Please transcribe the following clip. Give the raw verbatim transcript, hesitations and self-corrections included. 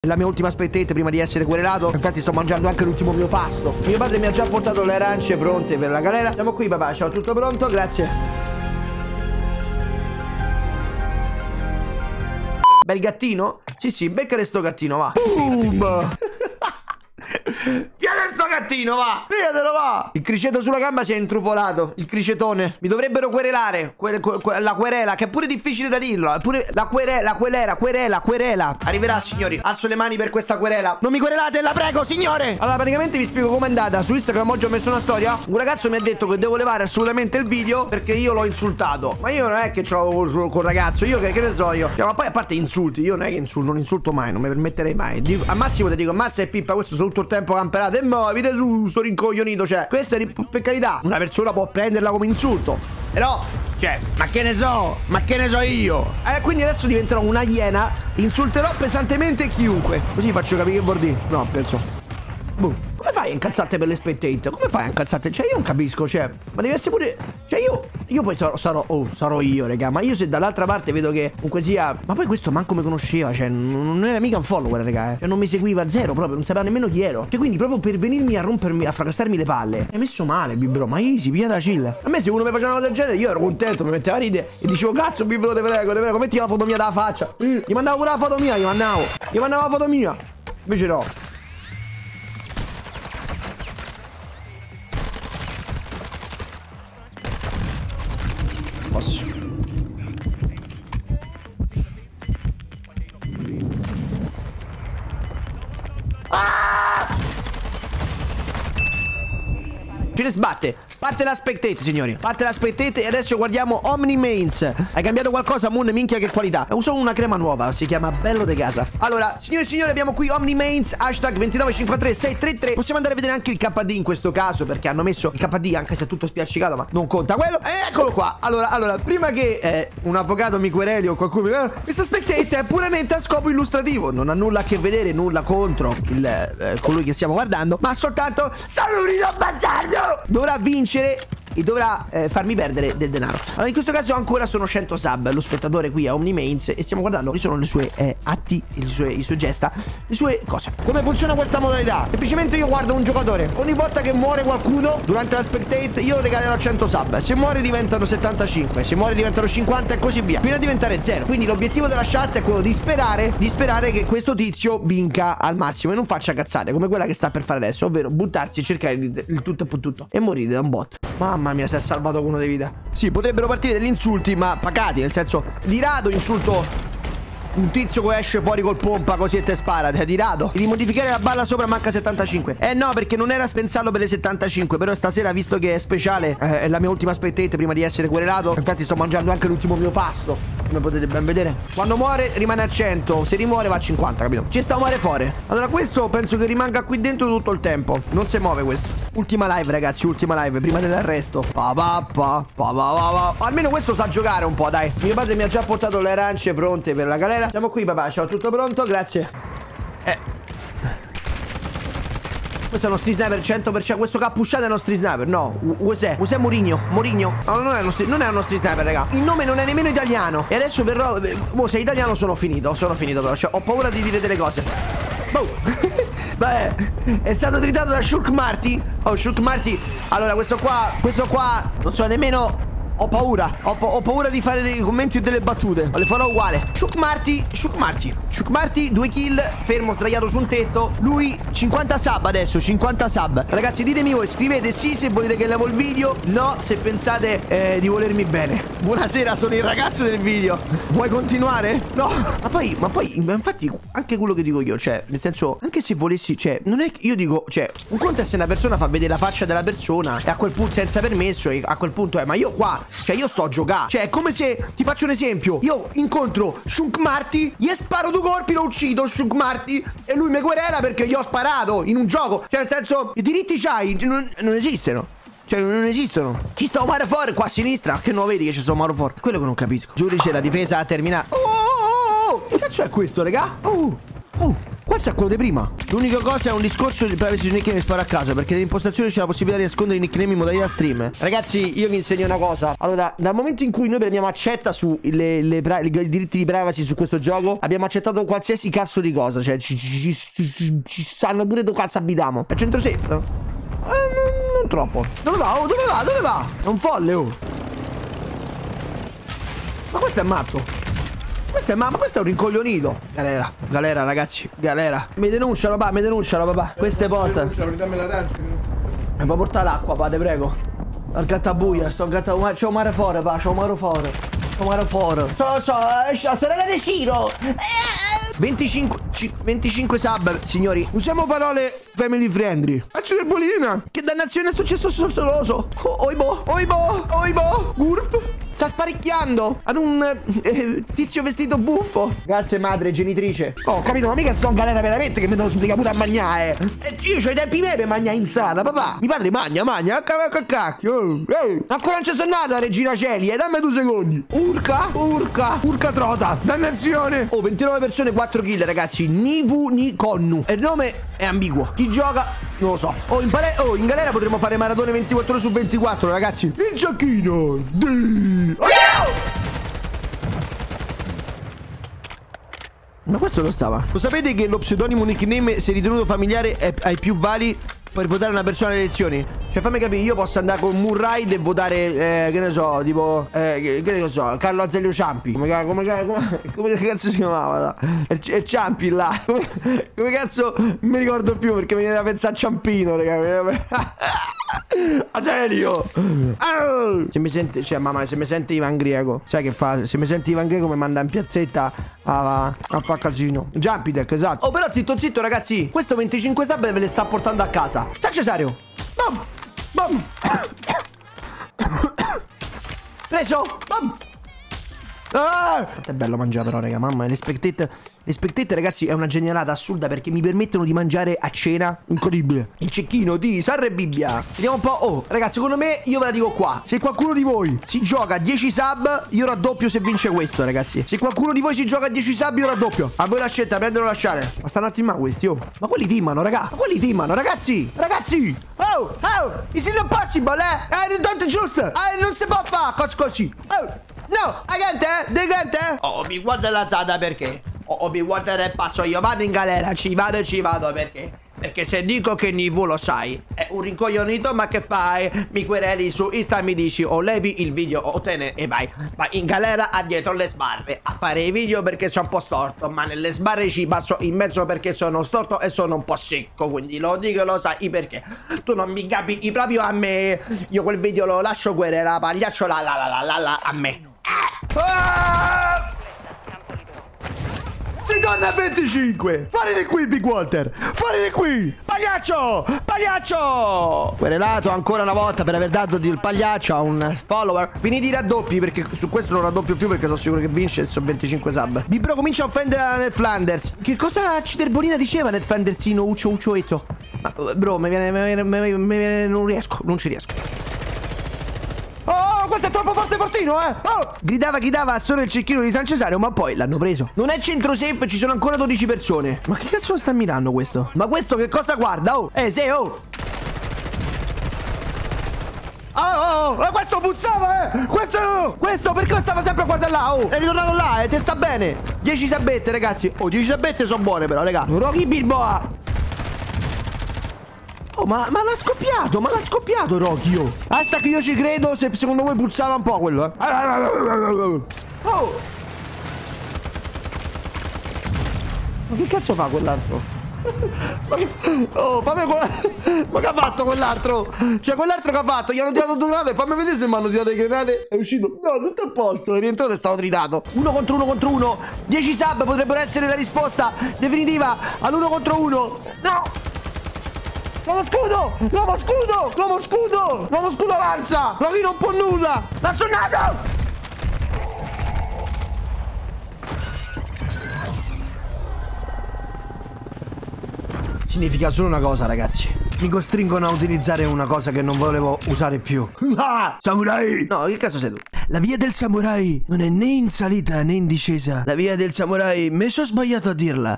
la mia ultima spettate prima di essere querelato. Infatti sto mangiando anche l'ultimo mio pasto. Mio padre mi ha già portato le arance pronte per la galera. Siamo qui papà, ciao, tutto pronto? Grazie. Bel gattino? Sì sì, beccare sto gattino, va. Boom! Vieni sto gattino, va! Vietelo, va! Il criceto sulla gamba si è intrufolato. Il cricetone. Mi dovrebbero querelare. Que que la querela, che è pure difficile da dirlo. È pure la querela, la querela, querela, querela. Arriverà, signori. Alzo le mani per questa querela. Non mi querelate, la prego, signore! Allora, praticamente vi spiego com'è andata. Su Instagram oggi ho messo una storia. Un ragazzo mi ha detto che devo levare assolutamente il video perché io l'ho insultato. Ma io non è che c'ho col ragazzo. Io che, che ne so io. Cioè, ma poi a parte insulti, io non è che insulto, non insulto mai, non mi permetterei mai. Dico, al massimo ti dico, ammazza e pippa, questo sono tutto il tempo camperato e muovite su, sto rincoglionito. Cioè, questa è per carità, una persona può prenderla come insulto, però, cioè, ma che ne so, ma che ne so io. Eh, quindi adesso diventerò una iena, insulterò pesantemente chiunque. Così faccio capire che vuol dire. No, scherzo. Boh. Come fai a incazzarti per le spettate? Come fai a incazzarti? Cioè io non capisco, cioè, ma deve essere pure... Cioè io, io poi sarò, sarò, oh, sarò io, raga. Ma io se dall'altra parte vedo che comunque sia... Ma poi questo manco mi conosceva, cioè non era mica un follower, raga, eh. Cioè non mi seguiva zero proprio, non sapeva nemmeno chi ero. Cioè quindi proprio per venirmi a rompermi, a fracassarmi le palle. Hai messo male, Bibro, ma easy, via da chill. A me se uno mi faceva una cosa del genere io ero contento, mi metteva a ridere e dicevo cazzo Bibro, te prego, te prego, metti la foto mia dalla faccia. Mm, gli mandavo pure la foto mia, gli mandavo. Gli mandavo la foto mia. Invece no. Posso. Ah! Ce ne sbatte. Parte la spectate, signori. Parte la spectate e adesso guardiamo Omni Mains. Hai cambiato qualcosa, Moon? Minchia che qualità. Uso una crema nuova, si chiama Bello de Casa. Allora, signori e signori, abbiamo qui Omni Mains, hashtag ventinove cinquantatré sei tre tre. Possiamo andare a vedere anche il K D in questo caso, perché hanno messo il K D, anche se è tutto spiaccicato, ma non conta quello. E eccolo qua. Allora, allora, prima che eh, un avvocato mi quereli o qualcuno mi quereli, questa spectate è puramente a scopo illustrativo. Non ha nulla a che vedere, nulla contro il, eh, colui che stiamo guardando, ma soltanto sono un rino bastardo. Dovrà vincere e dovrà eh, farmi perdere del denaro. Allora in questo caso ancora sono cento sub lo spettatore qui a Omni Mains e stiamo guardando quali sono le sue eh, atti, le sue, i suoi gesta, le sue cose. Come funziona questa modalità? Semplicemente io guardo un giocatore, ogni volta che muore qualcuno durante la spectate io regalerò cento sub. Se muore diventano settantacinque, se muore diventano cinquanta e così via, fino a diventare zero. Quindi l'obiettivo della chat è quello di sperare di sperare che questo tizio vinca al massimo e non faccia cazzate come quella che sta per fare adesso, ovvero buttarsi e cercare il, il tutto e per tutto e morire da un bot. Mamma mia, si è salvato uno di vita. Sì, potrebbero partire degli insulti, ma pacati, nel senso, di rado insulto un tizio che esce fuori col pompa così e te spara, di rado. Di modificare la balla sopra manca settantacinque. Eh no, perché non era pensato per le settantacinque, però stasera, visto che è speciale, eh, è la mia ultima spettate prima di essere querelato. Infatti sto mangiando anche l'ultimo mio pasto, come potete ben vedere. Quando muore rimane a cento, se rimuore va a cinquanta, capito? Ci sta a muore fuori. Allora questo penso che rimanga qui dentro tutto il tempo. Non si muove questo. Ultima live, ragazzi, ultima live prima dell'arresto. Pa, pa, pa, pa, pa, pa. Almeno questo sa giocare un po', dai. Mio padre mi ha già portato le arance pronte per la galera. Siamo qui, papà, ciao, tutto pronto? Grazie. Eh Questo è uno street sniper cento per cento. Questo che ha pushato è uno street sniper. No, Usè, Usè Mourinho. Mourinho. No, non è uno street, non è uno street sniper, raga. Il nome non è nemmeno italiano. E adesso verrò. Oh, se è italiano sono finito. Sono finito però, cioè, ho paura di dire delle cose. Boh. Beh, è stato tritato da Shulk Marty. Oh, Shulk Marty. Allora, questo qua, questo qua, non so nemmeno. Ho paura, ho, ho paura di fare dei commenti e delle battute, ma le farò uguale. Shulk Marty, Shulk Marty, Shulk Marty, due kill, fermo, sdraiato su un tetto. Lui, cinquanta sub adesso, cinquanta sub. Ragazzi, ditemi voi, scrivete sì se volete che levo il video, no se pensate eh, di volermi bene. Buonasera, sono il ragazzo del video. Vuoi continuare? No. Ma poi, ma poi, infatti, anche quello che dico io, cioè, nel senso, anche se volessi, cioè, non è che io dico, cioè, un conto è se una persona fa vedere la faccia della persona e a quel punto, senza permesso, e a quel punto è, ma io qua... Cioè io sto a giocare. Cioè è come se, ti faccio un esempio, io incontro Shulk Marty, gli sparo due colpi, lo uccido Shulk Marty e lui mi querela perché gli ho sparato in un gioco. Cioè nel senso, i diritti c'hai, non, non esistono. Cioè non esistono. Chi sta Omar fuori qua a sinistra? Che non vedi che ci sono Omar fuori? Quello che non capisco. Giudice, la difesa ha terminato. Oh, oh, oh, oh. Che cazzo è questo, raga? Oh, oh. Qua questo è quello di prima. L'unica cosa è un discorso di privacy su nickname e spara a caso, perché nell'impostazione c'è la possibilità di nascondere i nickname in modalità stream. Ragazzi, io vi insegno una cosa. Allora, dal momento in cui noi prendiamo accetta su le, le, le, i diritti di privacy su questo gioco, abbiamo accettato qualsiasi cazzo di cosa. Cioè, ci, ci, ci, ci, ci sanno pure dove cazzo abitiamo. È centro safe? Eh, non, non troppo. Dove va? Oh, dove va? Dove va? È un folle, oh. Ma questo è matto. Questo è, ma, ma questo è un rincoglionito. Galera, galera ragazzi, galera. Mi denunciano papà, mi denunciano papà. Queste porte. Mi può portare l'acqua, pa, te prego. Al gattabuia, sto gattabuia. C'ho un mare fuori, pa, c'ho un mare fuori. C'ho un mare fuori. So, so, so, sorella di Ciro. venticinque, venticinque sub, signori. Usiamo parole family friendly. Accidebolina. Che dannazione è successo sul soloso? Oh, oibo, oibo, oibo. Gurp. Sta sparecchiando ad un eh, tizio vestito buffo. Grazie madre genitrice. Oh, capito, ma mica sto in galera veramente che mi devo spiegare pure a mangiare. E io c'ho i tempi miei per mangiare insalata, papà. Mi padre magna, magna, a cacchio. Oh, oh. Ancora non ci sono nata, regina Celia. Dammi due secondi. Urca, urca, urca trota. Dannazione. Oh, ventinove persone, quattro kill, ragazzi. Ni vu ni connu. E il nome è ambiguo. Chi gioca? Non lo so. Oh, in, oh, in galera potremmo fare maratone ventiquattro ore su ventiquattro, ragazzi. Il giochino di... Oh! Ma questo lo stava. Lo sapete che lo pseudonimo nickname, se ritenuto familiare, è ai più vali per votare una persona alle elezioni? Cioè, fammi capire, io posso andare con Murride e votare, eh, che ne so, tipo, eh, che ne so, Carlo Azeglio Ciampi. Come, come, come, come cazzo si chiamava? Il, il Ciampi là. Come, come cazzo mi ricordo più perché mi viene da pensare a Ciampino, raga. Agelio. Oh! Se mi sente, cioè mamma, se mi sente Ivan Griego, sai che fa? Se mi sente Ivan Griego mi manda in piazzetta a, a far casino. Jumpitech, esatto. Oh, però zitto zitto ragazzi, questo venticinque sub ve le sta portando a casa. San Cesario. Bam. Bam. Preso. Bam. Ah! È bello mangiare però, raga, mamma. Le spectate, le spectate, ragazzi, è una genialata assurda perché mi permettono di mangiare a cena. Incredibile. Il cecchino di Sarre Bibbia. Vediamo un po'. Oh, ragazzi, secondo me, io ve la dico qua. Se qualcuno di voi si gioca a dieci sub, io raddoppio se vince questo, ragazzi. Se qualcuno di voi si gioca a dieci sub, io raddoppio. A voi la scelta, prendere o lasciare. Ma stanno a teamare questi, oh. Ma quelli teamano, raga. Ma quelli teamano, ragazzi. Ragazzi. Oh, oh. Is it impossible, eh? Eh, don't just. Eh, non si può fare cose così. Oh. No, agente, agente. Oh, mi guarda l'alzata perché? Oh, mi guarda il pazzo, io vado in galera, ci vado e ci vado perché? Perché se dico che Nivu lo sai, è un rincoglionito, ma che fai? Mi quereli su Insta e mi dici o levi il video o te ne e vai. Vai in galera a dietro le sbarre a fare i video perché sono un po' storto, ma nelle sbarre ci passo in mezzo perché sono storto e sono un po' secco, quindi lo dico e lo sai perché. Tu non mi capi proprio a me. Io quel video lo lascio querela, pagliaccio la la la la la la a me. Ah! Seconda venticinque. Fuori di qui, Big Walter. Fuori di qui. Pagliaccio. Pagliaccio. Querelato ancora una volta per aver dato il pagliaccio a un follower. Finiti i raddoppi perché su questo non raddoppio più perché sono sicuro che vince e sono venticinque sub. Bibro comincia a offendere la Ned Flanders. Che cosa Ciderbolina diceva Ned Flandersino Uccio Uccioetto? Ma bro, mi viene, mi viene, mi viene, mi viene, non riesco, non ci riesco. Oh, questo è troppo forte fortino, eh! Oh! Gridava, gridava solo il cecchino di San Cesario, ma poi l'hanno preso. Non è centro safe, ci sono ancora dodici persone. Ma che cazzo sta mirando questo? Ma questo che cosa guarda? Oh! Eh, se, oh! Oh, oh, oh! Questo puzzava, eh! Questo, questo, perché stava sempre a guardare là, oh! È ritornato là, eh! Te sta bene! dieci sabette, ragazzi! Oh, dieci sabette sono buone però, raga! Rocky Bilboa! Oh, ma, ma l'ha scoppiato, ma l'ha scoppiato Rocky, oh. Basta che io ci credo, se secondo voi puzzava un po' quello, eh. Oh. Ma che cazzo fa quell'altro? Ma che... Oh, fammi quella... Ma che ha fatto quell'altro? Cioè, quell'altro che ha fatto? Gli hanno tirato due granate, fammi vedere se mi hanno tirato le granate. È uscito. No, tutto a posto, è rientrato e stavo tritato. Uno contro uno contro uno. dieci sub potrebbero essere la risposta definitiva all'uno contro uno. No! L'uomo scudo! L'uomo scudo! L'uomo scudo! L'uomo scudo avanza! Rocky non può nulla! L'ha stunnato! Significa solo una cosa, ragazzi. Mi costringono a utilizzare una cosa che non volevo usare più. Ah! Samurai! No, che cazzo sei tu? La via del samurai non è né in salita né in discesa. La via del samurai, mi sono sbagliato a dirla,